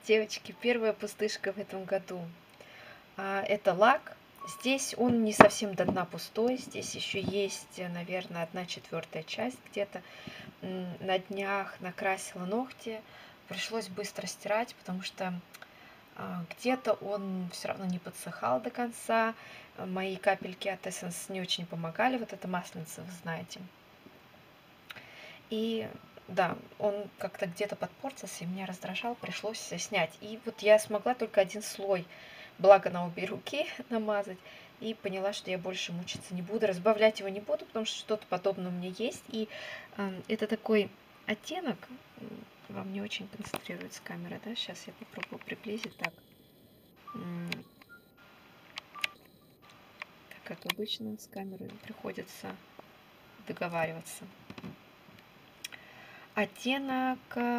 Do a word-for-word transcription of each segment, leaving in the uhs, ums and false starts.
Девочки, первая пустышка в этом году. А, это лак. Здесь он не совсем до дна пустой. Здесь еще есть, наверное, одна четвертая часть где-то. На днях накрасила ногти. Пришлось быстро стирать, потому что а, где-то он все равно не подсыхал до конца. Мои капельки от Essence не очень помогали. Вот это масленица, вы знаете. И да, он как-то где-то подпортился и меня раздражал, пришлось снять. И вот я смогла только один слой, благо на обе руки, намазать. И поняла, что я больше мучиться не буду, разбавлять его не буду, потому что что-то подобное у меня есть. И э, это такой оттенок, вам не очень концентрируется камера, да? Сейчас я попробую приблизить так. Так, как обычно, с камерой приходится договариваться. Оттенок...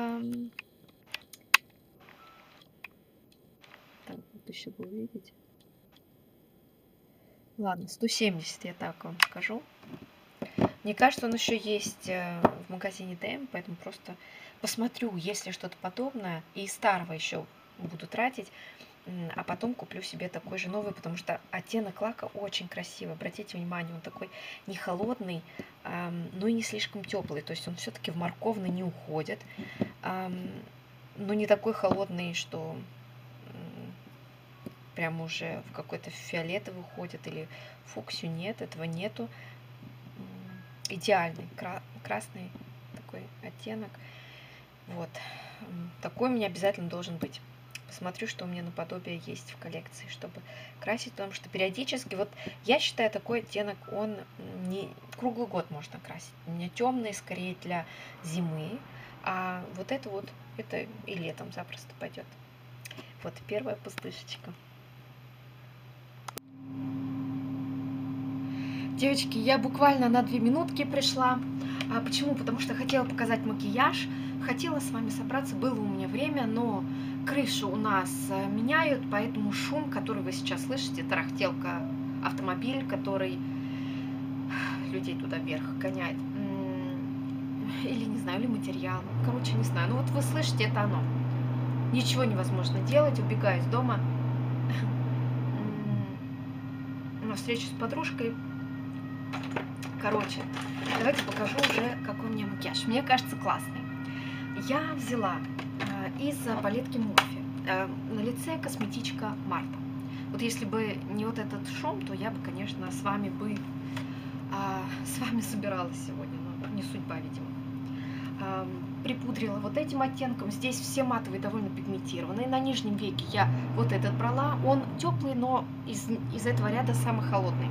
Так, вот еще бы увидеть. Ладно, сто семьдесят, я так вам скажу. Мне кажется, он еще есть в магазине ДМ, поэтому просто посмотрю, есть ли что-то подобное. И старого еще буду тратить, а потом куплю себе такой же новый, потому что оттенок лака очень красивый. Обратите внимание, он такой не холодный, но и не слишком теплый. То есть он все-таки в морковный не уходит, но не такой холодный, что прям уже в какой-то фиолетовый уходит или фуксию. Нет, этого нету. Идеальный кра красный такой оттенок. Вот. Такой у меня обязательно должен быть. Посмотрю, что у меня наподобие есть в коллекции, чтобы красить, потому что периодически, вот я считаю, такой оттенок, он не круглый год можно красить. У меня темный, скорее для зимы, а вот это вот, это и летом запросто пойдет. Вот первая пустышечка. Девочки, я буквально на две минутки пришла. А почему? Потому что хотела показать макияж. Хотела с вами собраться, было у меня время, но крышу у нас меняют, поэтому шум, который вы сейчас слышите, тарахтелка автомобиль, который людей туда вверх гоняет. Или, не знаю, или материал. Короче, не знаю. Ну вот вы слышите, это оно. Ничего невозможно делать, убегаю из дома. На встречу с подружкой. Короче, давайте покажу уже, какой у меня макияж. Мне кажется, классный. Я взяла э, из палетки Morphe э, на лице косметичка Марта. Вот если бы не вот этот шум, то я бы, конечно, с вами бы э, с вами собиралась сегодня, но не судьба, видимо. Э, припудрила вот этим оттенком. Здесь все матовые, довольно пигментированные. На нижнем веке я вот этот брала. Он теплый, но из, из этого ряда самый холодный.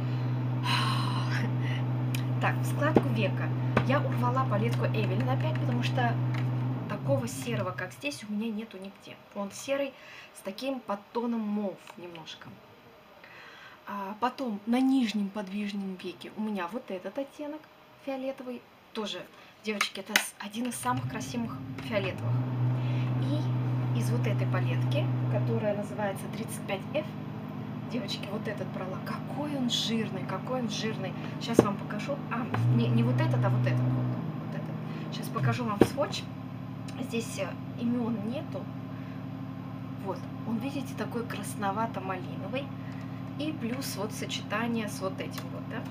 Так, в складку века я урвала палетку Эвелин опять, потому что такого серого, как здесь, у меня нету нигде. Он серый с таким подтоном маув немножко. А потом на нижнем подвижном веке у меня вот этот оттенок фиолетовый. Тоже, девочки, это один из самых красивых фиолетовых. И из вот этой палетки, которая называется тридцать пять эф, девочки, вот этот брала. Какой он жирный, какой он жирный. Сейчас вам покажу. А, не, не вот этот, а вот этот. Вот, вот этот. Сейчас покажу вам сводч. Здесь имен нету. Вот. Он, видите, такой красновато-малиновый. И плюс вот сочетание с вот этим вот, да.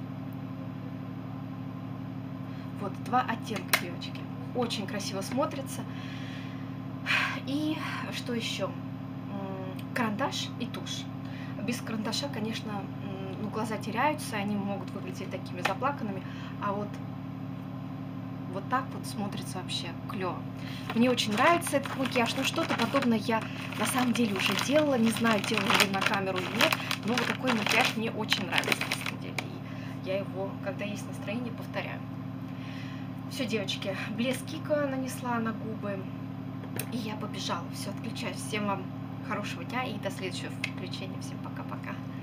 Вот, два оттенка, девочки. Очень красиво смотрится. И что еще? Карандаш и тушь. Без карандаша, конечно, ну, глаза теряются, они могут выглядеть такими заплаканными, а вот вот так вот смотрится вообще клево. Мне очень нравится этот макияж, но что-то подобное я на самом деле уже делала, не знаю, делала ли на камеру или нет, но вот такой макияж мне очень нравится на самом деле, и я его, когда есть настроение, повторяю. Все, девочки, блеск Кика нанесла на губы, и я побежала. Все, отключаюсь. Всем вам хорошего дня и до следующего включения. Всем пока-пока.